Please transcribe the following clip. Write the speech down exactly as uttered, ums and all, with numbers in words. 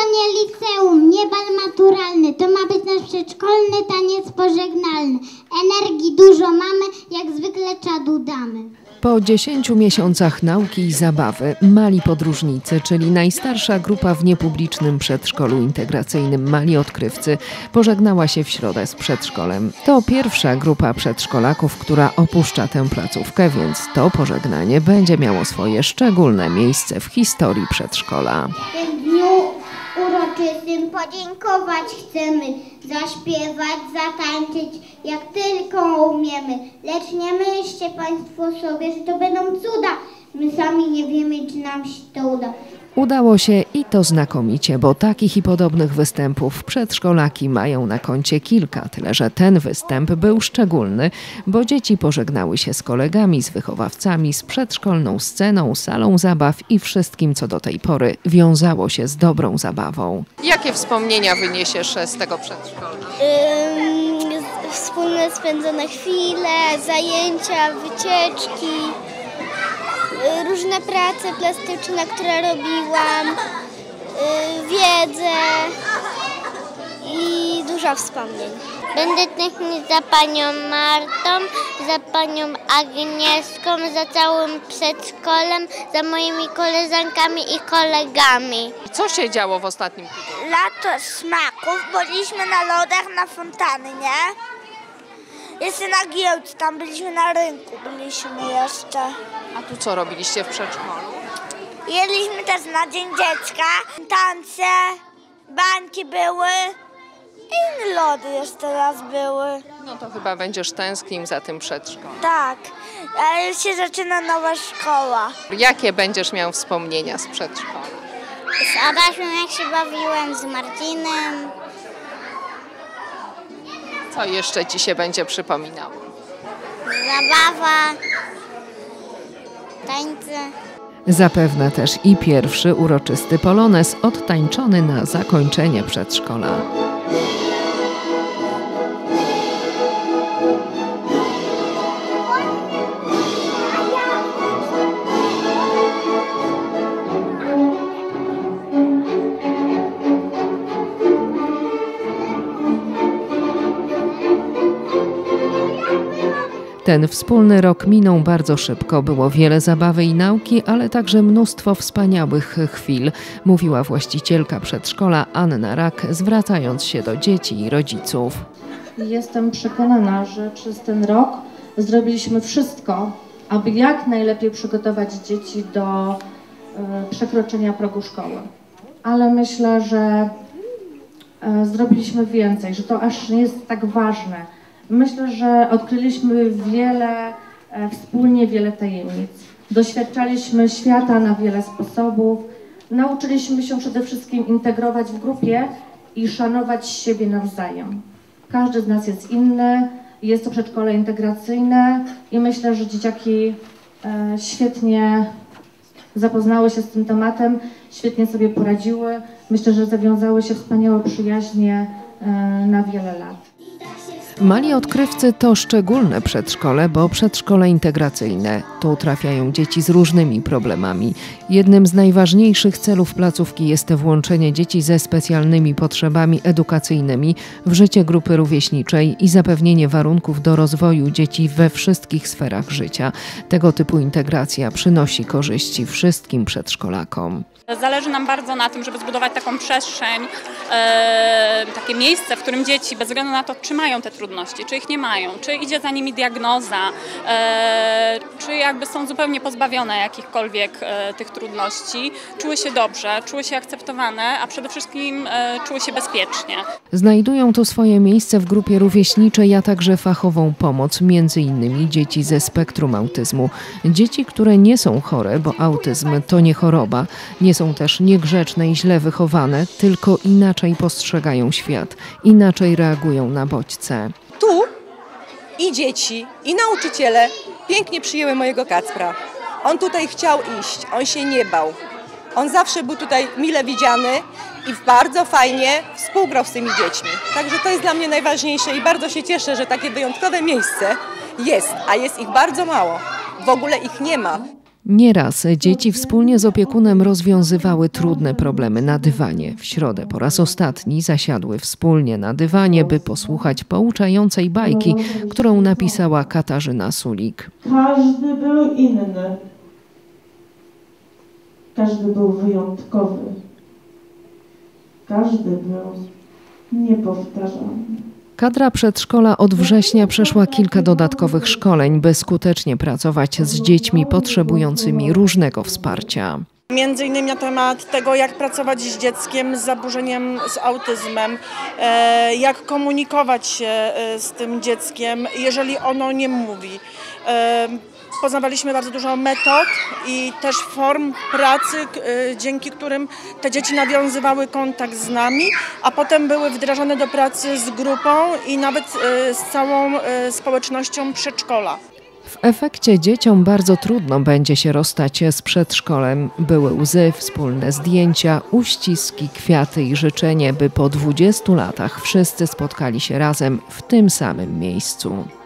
nie liceum, nie bal maturalny, to ma być nasz przedszkolny taniec pożegnalny. Energii dużo mamy, jak zwykle czadu damy. Po dziesięciu miesiącach nauki i zabawy Mali Podróżnicy, czyli najstarsza grupa w niepublicznym przedszkolu integracyjnym Mali Odkrywcy, pożegnała się w środę z przedszkolem. To pierwsza grupa przedszkolaków, która opuszcza tę placówkę, więc to pożegnanie będzie miało swoje szczególne miejsce w historii przedszkola. W tym dniu uroczystym podziękować chcemy, zaśpiewać, zatańczyć, jak tylko umiemy. Lecz nie myślcie Państwo sobie, że to będą cuda. My sami nie wiemy, czy nam się to uda. Udało się i to znakomicie, bo takich i podobnych występów przedszkolaki mają na koncie kilka, tyle że ten występ był szczególny, bo dzieci pożegnały się z kolegami, z wychowawcami, z przedszkolną sceną, salą zabaw i wszystkim, co do tej pory wiązało się z dobrą zabawą. Jakie wspomnienia wyniesiesz z tego przedszkola? Ym, wspólne spędzone chwile, zajęcia, wycieczki. Różne prace plastyczne, które robiłam, wiedzę i dużo wspomnień. Będę tęsknić za panią Martą, za panią Agnieszką, za całym przedszkolem, za moimi koleżankami i kolegami. Co się działo w ostatnim tygodniu? Lato smaków, byliśmy na lodach na fontannie. Jeszcze na giełdzie, tam byliśmy na rynku, byliśmy jeszcze. A tu co robiliście w przedszkolu? Jedliśmy też na Dzień Dziecka, tańce, bańki były i inne lody jeszcze teraz były. No to chyba będziesz tęsknił za tym przedszkolem. Tak, a już się zaczyna nowa szkoła. Jakie będziesz miał wspomnienia z przedszkola? Z Adasią, jak się bawiłem, z Marcinem. Co jeszcze ci się będzie przypominało? Zabawa, tańce. Zapewne też i pierwszy uroczysty polonez odtańczony na zakończenie przedszkola. Ten wspólny rok minął bardzo szybko. Było wiele zabawy i nauki, ale także mnóstwo wspaniałych chwil, mówiła właścicielka przedszkola Anna Rak, zwracając się do dzieci i rodziców. Jestem przekonana, że przez ten rok zrobiliśmy wszystko, aby jak najlepiej przygotować dzieci do y, przekroczenia progu szkoły. Ale myślę, że y, zrobiliśmy więcej, że to aż nie jest tak ważne. Myślę, że odkryliśmy wiele, e, wspólnie wiele tajemnic. Doświadczaliśmy świata na wiele sposobów. Nauczyliśmy się przede wszystkim integrować w grupie i szanować siebie nawzajem. Każdy z nas jest inny, jest to przedszkole integracyjne i myślę, że dzieciaki e, świetnie zapoznały się z tym tematem, świetnie sobie poradziły. Myślę, że zawiązały się wspaniałe przyjaźnie e, na wiele lat. Mali Odkrywcy to szczególne przedszkole, bo przedszkole integracyjne. Tu trafiają dzieci z różnymi problemami. Jednym z najważniejszych celów placówki jest włączenie dzieci ze specjalnymi potrzebami edukacyjnymi w życie grupy rówieśniczej i zapewnienie warunków do rozwoju dzieci we wszystkich sferach życia. Tego typu integracja przynosi korzyści wszystkim przedszkolakom. Zależy nam bardzo na tym, żeby zbudować taką przestrzeń, e, takie miejsce, w którym dzieci, bez względu na to, czy mają te trudności, czy ich nie mają, czy idzie za nimi diagnoza, e, czy jakby są zupełnie pozbawione jakichkolwiek e, tych trudności, czuły się dobrze, czuły się akceptowane, a przede wszystkim e, czuły się bezpiecznie. Znajdują tu swoje miejsce w grupie rówieśniczej, a także fachową pomoc, między innymi dzieci ze spektrum autyzmu. Dzieci, które nie są chore, bo autyzm to nie choroba, nie są też niegrzeczne i źle wychowane, tylko inaczej postrzegają świat, inaczej reagują na bodźce. Tu i dzieci, i nauczyciele pięknie przyjęły mojego Kacpra. On tutaj chciał iść, on się nie bał. On zawsze był tutaj mile widziany i bardzo fajnie współgrał z tymi dziećmi. Także to jest dla mnie najważniejsze i bardzo się cieszę, że takie wyjątkowe miejsce jest, a jest ich bardzo mało. W ogóle ich nie ma. Nieraz dzieci wspólnie z opiekunem rozwiązywały trudne problemy na dywanie. W środę po raz ostatni zasiadły wspólnie na dywanie, by posłuchać pouczającej bajki, którą napisała Katarzyna Sulik. Każdy był inny. Każdy był wyjątkowy. Każdy był niepowtarzalny. Kadra przedszkola od września przeszła kilka dodatkowych szkoleń, by skutecznie pracować z dziećmi potrzebującymi różnego wsparcia. Między innymi na temat tego, jak pracować z dzieckiem z zaburzeniem, z autyzmem, jak komunikować się z tym dzieckiem, jeżeli ono nie mówi. Poznawaliśmy bardzo dużo metod i też form pracy, dzięki którym te dzieci nawiązywały kontakt z nami, a potem były wdrażane do pracy z grupą i nawet z całą społecznością przedszkola. W efekcie dzieciom bardzo trudno będzie się rozstać z przedszkolem. Były łzy, wspólne zdjęcia, uściski, kwiaty i życzenie, by po dwudziestu latach wszyscy spotkali się razem w tym samym miejscu.